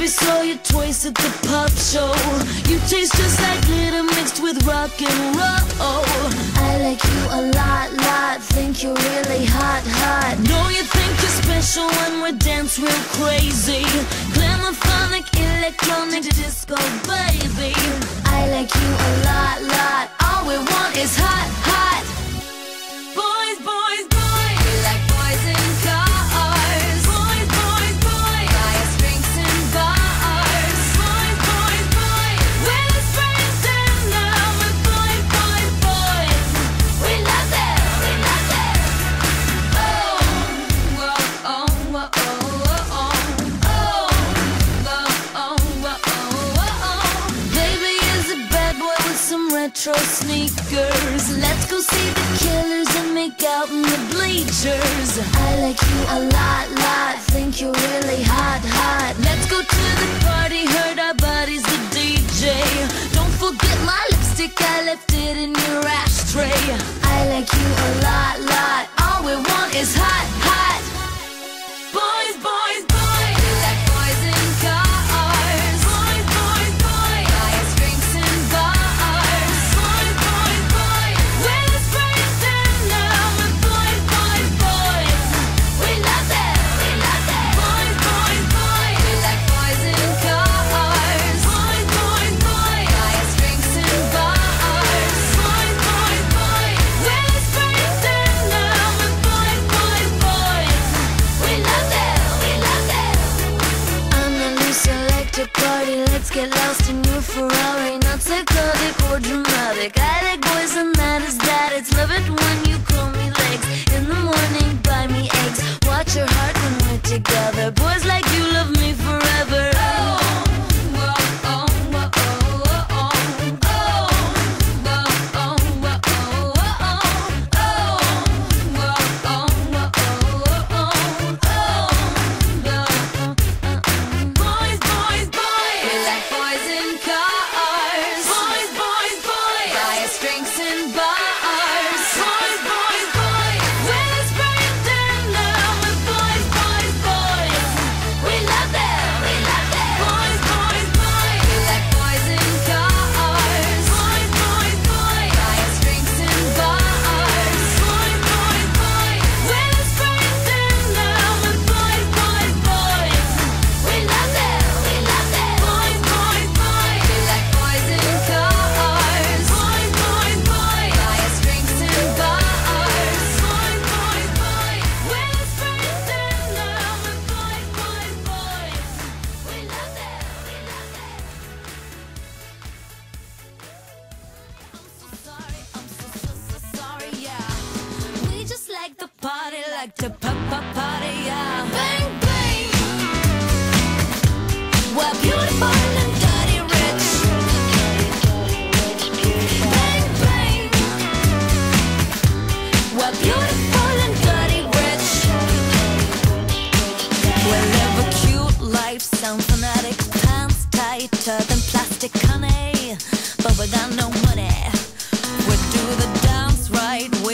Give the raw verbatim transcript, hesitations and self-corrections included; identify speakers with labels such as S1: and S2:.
S1: saw you twice at the pop show. You taste just like glitter mixed with rock and roll. I like you a lot, lot. Think you're really hot, hot. Know you think you're special when we dance real crazy. Glamophonic, electronic, disco, baby. I like you a lot, lot. All we want is hot, hot. Boys, boys, boys. We like boys in cars. Boys, boys, boys. Buy us drinks in bars. Boys, boys, boys. We're the friends and now we're boys, boys, boys. We love them, we love them. Oh, whoa, oh, whoa, oh, oh, oh. Oh, whoa, oh, whoa, oh, oh. Baby is a bad boy with some retro sneakers. Let's go see the Killers and make out in the bleachers. I like you a lot, lot. Think you're really hot, hot. Let's go to the party, heard our body's the D J. Don't forget my lipstick, I left it in your ashtray. I like you a lot, lot. All we want is hot, hot. Boys, boys, boys. We like boys in cars. Boys, boys, boys. Buy us drinks in bars. Boys, boys, boys. We're the friends and now we're boys, boys, boys. We love them, we love them. Boys, boys, boys. We like boys in cars. Boys, boys, boys. Buy us drinks in bars. Boys, boys, boys. We're the friends and now we're boys, boys, boys. We love them, we love them. I'm the new selected party. Let's get lost in your Ferrari. Not psychotic or dramatic. I like boys and that is that. It's love it when you call me legs. In the morning, buy me eggs. Watch your heart when we're together. Boys like you love me forever. Oh, whoa, oh, whoa, oh, oh, oh. Oh, whoa, oh, whoa, oh, oh, oh. Oh, whoa, oh, whoa, oh, oh, oh. Oh, whoa, uh, uh, uh. Boys, boys, boys. We like boys in cars. Boys, boys, boys. Buy us drinks in bars. Boys, boys, boys. We're the friends and now we're boys, boys, boys. We love them, we love them. Boys, boys, boys. We like boys in cars. Boys, boys, boys. Buy us drinks in bars. Boys, boys, boys. We're the friends and now we're boys, boys, boys. We love them, we love them. Boys, boys, boys. We like boys in cars. Boys, boys, boys. Buy us drinks in bars. Boys, boys, boys. We're the friends and now we're boys, boys, boys. We love them, we love them. I'm so sorry, I'm so, so, so sorry, yeah. We just like the party, like to pop, pop, party, yeah. Bang, bang. We're beautiful and dirty rich. Bang, bang. We're beautiful and dirty rich. We live a cute life, sound fanatic. Pants tighter than plastic honey, but we got no money. We do the dance right.